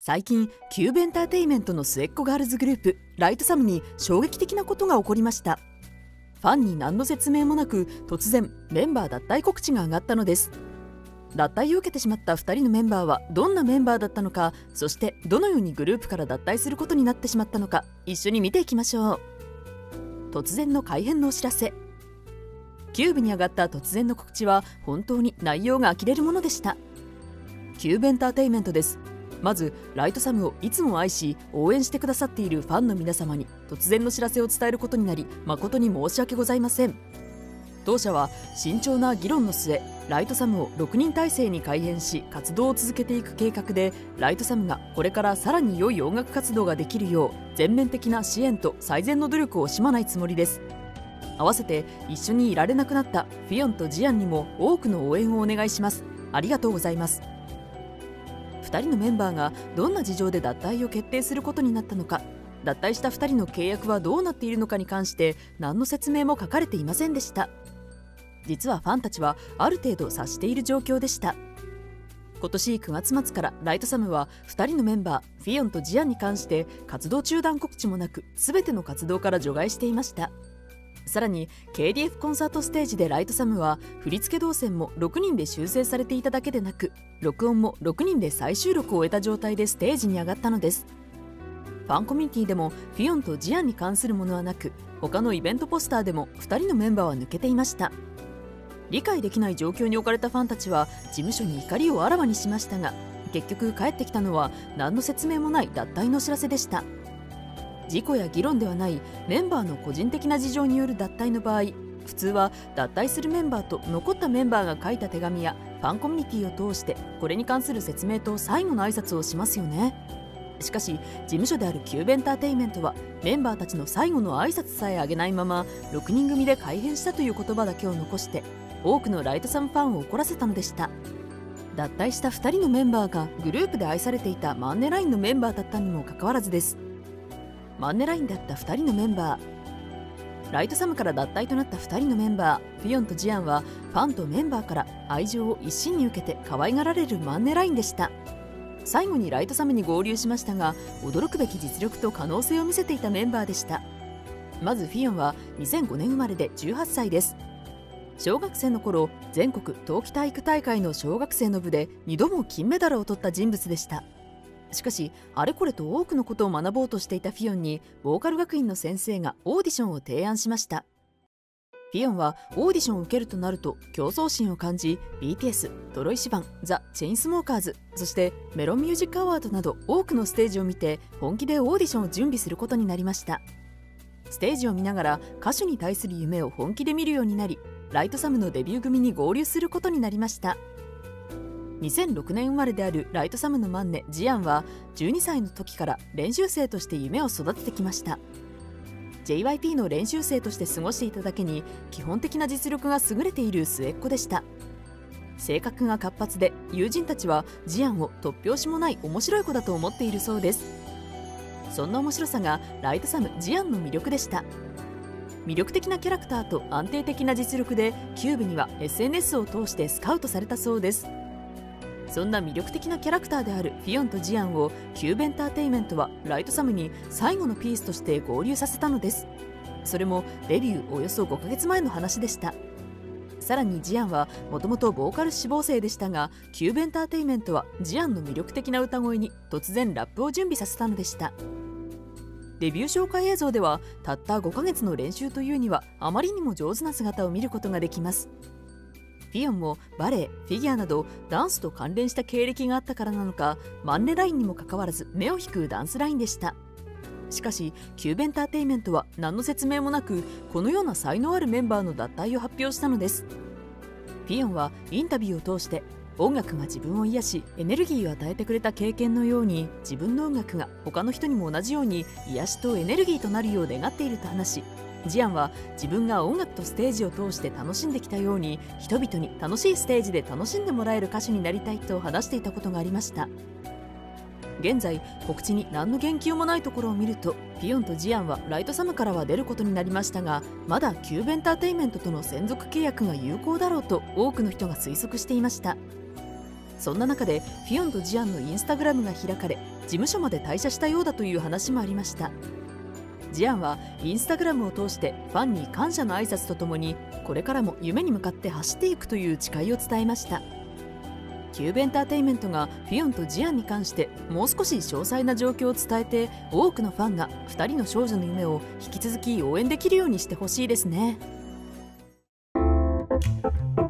最近キューブエンターテイメントの末っ子ガールズグループライトサムに衝撃的なことが起こりました。ファンに何の説明もなく突然メンバー脱退告知が上がったのです。脱退を受けてしまった2人のメンバーはどんなメンバーだったのか、そしてどのようにグループから脱退することになってしまったのか、一緒に見ていきましょう。突然の改編のお知らせ。キューブに上がった突然の告知は本当に内容が呆れるものでした。キューブエンターテイメントです。まずライトサムをいつも愛し応援してくださっているファンの皆様に突然の知らせを伝えることになり、誠に申し訳ございません。当社は慎重な議論の末、ライトサムを6人体制に改編し活動を続けていく計画で、ライトサムがこれからさらに良い音楽活動ができるよう全面的な支援と最善の努力を惜しまないつもりです。合わせて一緒にいられなくなったフィヨンとジアンにも多くの応援をお願いします。ありがとうございます。2人のメンバーがどんな事情で脱退を決定することになったのか、脱退した2人の契約はどうなっているのかに関して何の説明も書かれていませんでした。実はファンたちはある程度察している状況でした。今年9月末からライトサムは2人のメンバーフィヨンとジアンに関して活動中断告知もなく全ての活動から除外していました。さらに KDF コンサートステージでライトサムは振付動線も6人で修正されていただけでなく、録音も6人で再収録を終えた状態でステージに上がったのです。ファンコミュニティでもフィヨンとジアンに関するものはなく、他のイベントポスターでも2人のメンバーは抜けていました。理解できない状況に置かれたファンたちは事務所に怒りをあらわにしましたが、結局帰ってきたのは何の説明もない脱退の知らせでした。事故や議論ではないメンバーの個人的な事情による脱退の場合、普通は脱退するメンバーと残ったメンバーが書いた手紙やファンコミュニティを通してこれに関する説明と最後の挨拶をしますよね。しかし事務所であるキューブエンターテイメントはメンバーたちの最後の挨拶さえあげないまま6人組で改編したという言葉だけを残して多くのライトサムファンを怒らせたのでした。脱退した2人のメンバーがグループで愛されていたマンネラインのメンバーだったにもかかわらずです。マンネラインだった2人のメンバー、ライトサムから脱退となった2人のメンバーフィヨンとジアンはファンとメンバーから愛情を一身に受けて可愛がられるマンネラインでした。最後にライトサムに合流しましたが、驚くべき実力と可能性を見せていたメンバーでした。まずフィヨンは2005年生まれで18歳です。小学生の頃、全国冬季体育大会の小学生の部で2度も金メダルを取った人物でした。しかしあれこれと多くのことを学ぼうとしていたフィヨンにボーカル学院の先生がオーディションを提案しました。フィヨンはオーディションを受けるとなると競争心を感じ、 BTS、トロイシバン、ザ・チェインスモーカーズ、そしてメロンミュージックアワードなど多くのステージを見て本気でオーディションを準備することになりました。ステージを見ながら歌手に対する夢を本気で見るようになり、ライトサムのデビュー組に合流することになりました。2006年生まれであるライトサムのマンネジアンは12歳の時から練習生として夢を育ててきました。 JYP の練習生として過ごしていただけに基本的な実力が優れている末っ子でした。性格が活発で友人たちはジアンを突拍子もない面白い子だと思っているそうです。そんな面白さがライトサムジアンの魅力でした。魅力的なキャラクターと安定的な実力でキューブには SNS を通してスカウトされたそうです。そんな魅力的なキャラクターであるフィヨンとジアンをキューブエンターテイメントはライトサムに最後のピースとして合流させたのです。それもデビューおよそ5ヶ月前の話でした。さらにジアンはもともとボーカル志望生でしたが、キューブエンターテイメントはジアンの魅力的な歌声に突然ラップを準備させたのでした。デビュー紹介映像ではたった5ヶ月の練習というにはあまりにも上手な姿を見ることができます。フィヨンもバレエ、フィギュアなどダンスと関連した経歴があったからなのか、マンネラインにもかかわらず目を引くダンスラインでした。しかしキューブエンターテイメントは何の説明もなくこのような才能あるメンバーの脱退を発表したのです。フィヨンはインタビューを通して音楽が自分を癒しエネルギーを与えてくれた経験のように自分の音楽が他の人にも同じように癒しとエネルギーとなるよう願っていると話し、ジアンは自分が音楽とステージを通して楽しんできたように人々に楽しいステージで楽しんでもらえる歌手になりたいと話していたことがありました。現在告知に何の言及もないところを見ると、フィヨンとジアンはライトサムからは出ることになりましたが、まだキューブエンターテイメントとの専属契約が有効だろうと多くの人が推測していました。 そんな中でフィオンとジアンのインスタグラムが開かれ、事務所まで退社したようだという話もありました。ジアンはインスタグラムを通してファンに感謝の挨拶とともに、これからも夢に向かって走っていくという誓いを伝えました。キューブエンターテインメントがフィオンとジアンに関してもう少し詳細な状況を伝えて、多くのファンが2人の少女の夢を引き続き応援できるようにしてほしいですね。